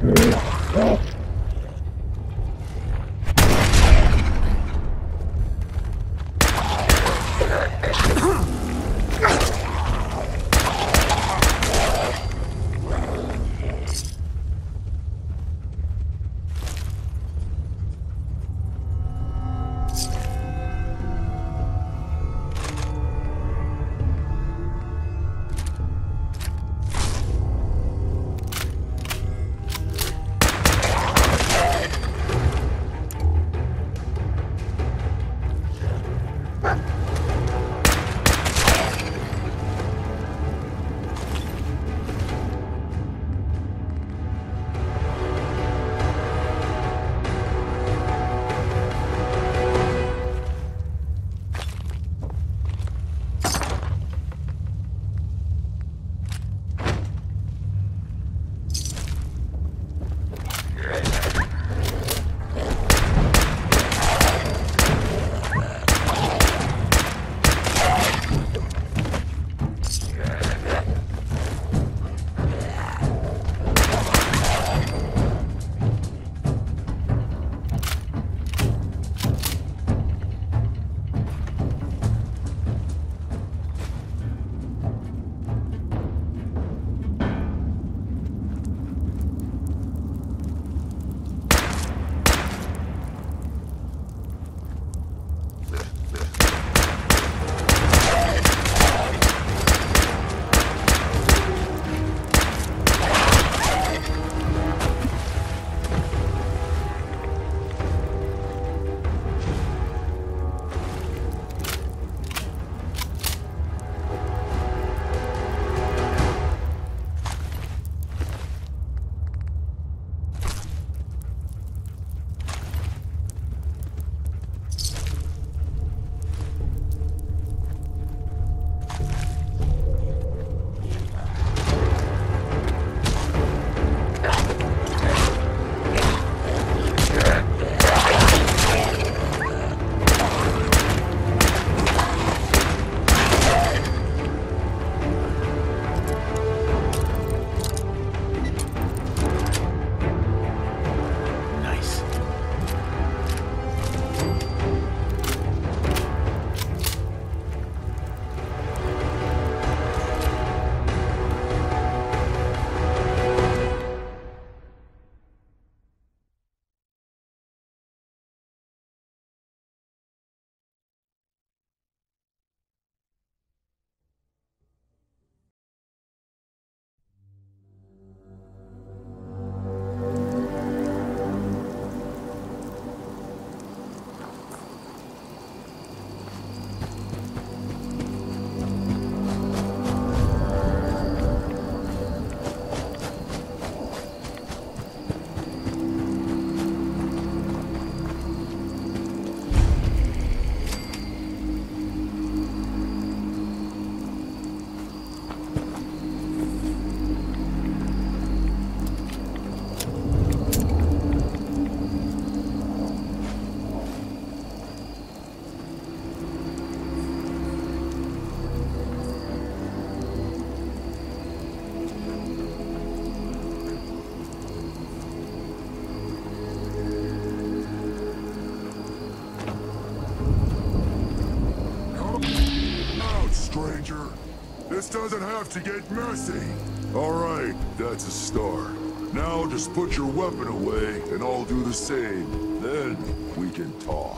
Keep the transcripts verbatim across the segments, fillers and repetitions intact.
This doesn't have to get messy. All right, that's a start. Now just put your weapon away, and I'll do the same. Then we can talk.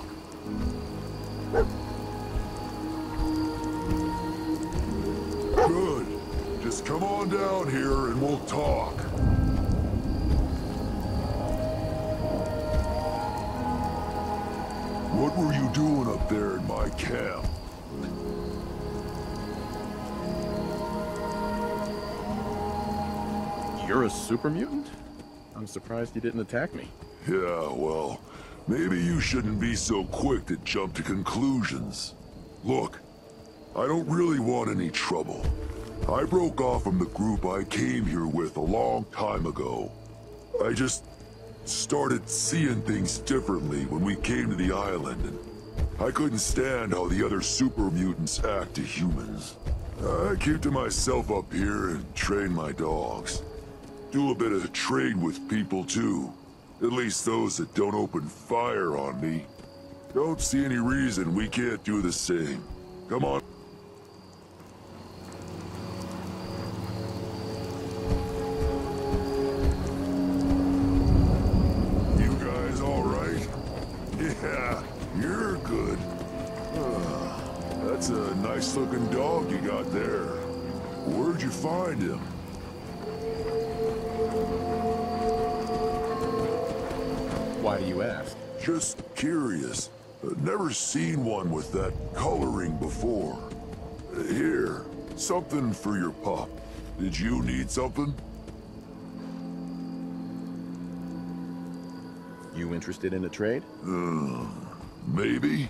Good. Just come on down here and we'll talk. What were you doing up there in my camp? You're a super mutant? I'm surprised you didn't attack me. Yeah, well, maybe you shouldn't be so quick to jump to conclusions. Look, I don't really want any trouble. I broke off from the group I came here with a long time ago. I just started seeing things differently when we came to the island, and I couldn't stand how the other super mutants act to humans. I keep to myself up here and train my dogs. do a bit of trade with people too. At least those that don't open fire on me. Don't see any reason we can't do the same. Come on. You guys all right? Yeah, you're good. Ah, that's a nice looking dog you got there. Where'd you find him? Why do you ask? Just curious. I've never seen one with that coloring before. Here, something for your pup. Did you need something? You interested in a trade? Uh, maybe?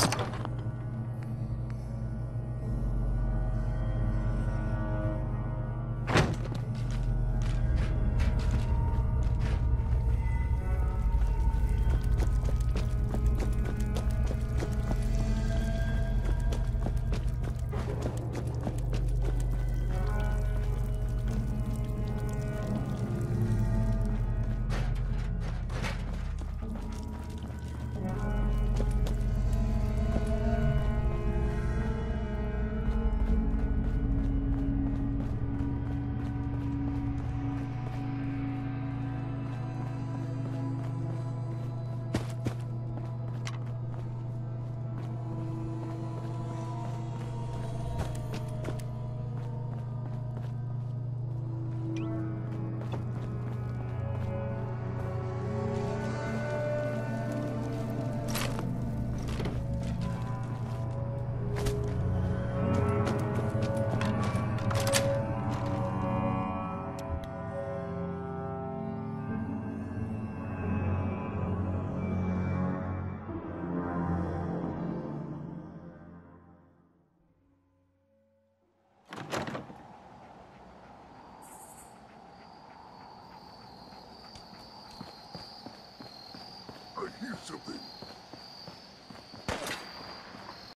I hear something.